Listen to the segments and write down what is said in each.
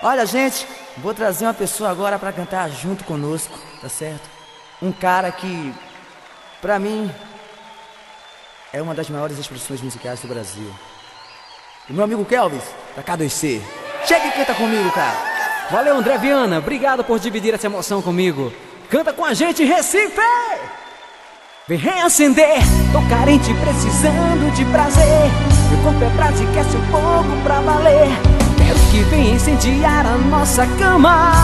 Olha, gente, vou trazer uma pessoa agora pra cantar junto conosco, tá certo? Um cara que, pra mim, é uma das maiores expressões musicais do Brasil. O meu amigo Kelvis, da K2C. Chega e canta comigo, cara. Valeu, André Viana. Obrigado por dividir essa emoção comigo. Canta com a gente, Recife! Vem reacender, tô carente, precisando de prazer. Meu corpo é brasa e quer seu fogo pra valer. Quero que venha incendiar a nossa cama.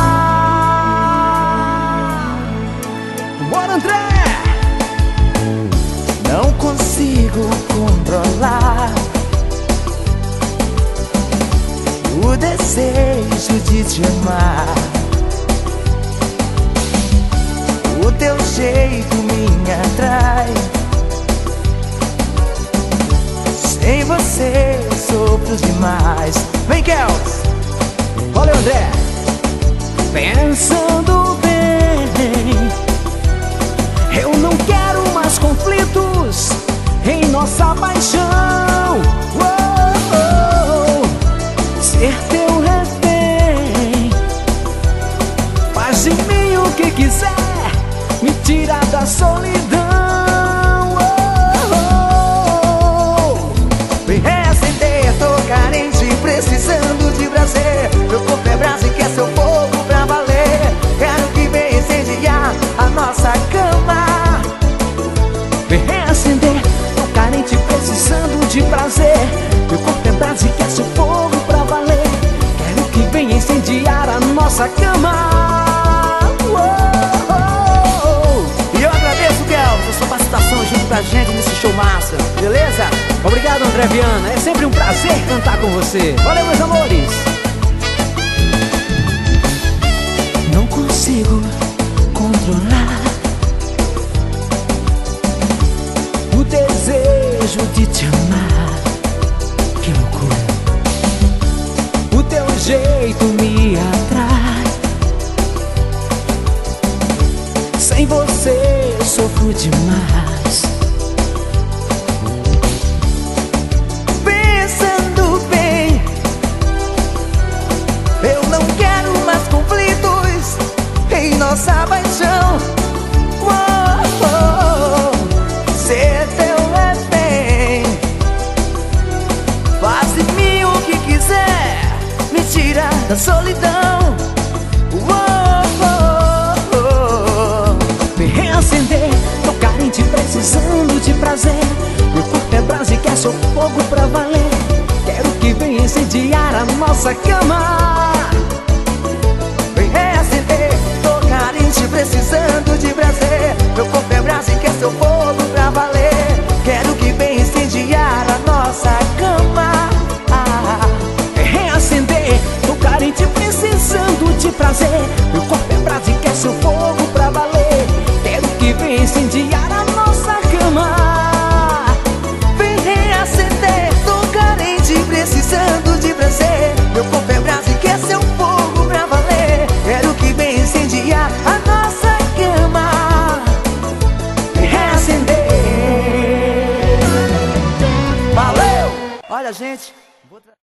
Bora, André! Não consigo controlar o desejo de te amar. O teu jeito me atrai. Sem você sofro demais. Vem, Kels! Valeu, André! Pensando bem, eu não quero mais conflitos em nossa paixão. Ser teu refém, faz de mim o que quiser, me tira da solidão. Vem reacender, tô carente, precisando de prazer. Meu corpo é brasa e quer seu fogo pra valer. Quero que venha incendiar a nossa cama. Vem reacender, tô carente, precisando de prazer. Meu corpo é brasa e quer seu fogo pra valer. Quero que venha incendiar a nossa cama. E eu agradeço, Kelvis, a sua participação junto com a gente nesse show massa, beleza? Obrigado, André Viana. É sempre um prazer cantar com você. Valeu, meus amores. Não consigo controlar o desejo de te amar. Que loucura. O teu jeito me atrai. Sem você sofro demais. Pensando bem, eu não quero mais conflitos em nossa paixão. Ser teu refém, faz de mim o que quiser, me tira da solidão. Vem reacender, tô carente, precisando de prazer. Meu corpo é brasa e quer seu fogo pra valer. Quero que venha incendiar a nossa cama. Vem reacender, tô carente, precisando de prazer. Meu corpo é brasa e quer seu fogo pra valer. Quero que venha incendiar a nossa cama. Vem reacender, tô carente, precisando de prazer. Meu corpo é brasa e quer seu fogo pra valer. Quero que venha incendiar a nossa cama. Vem reacender, tô carente, precisando de prazer. Meu corpo é brasa e quer seu fogo pra valer. Quero que venha incendiar a nossa cama. Vem reacender. Valeu! Olha, gente,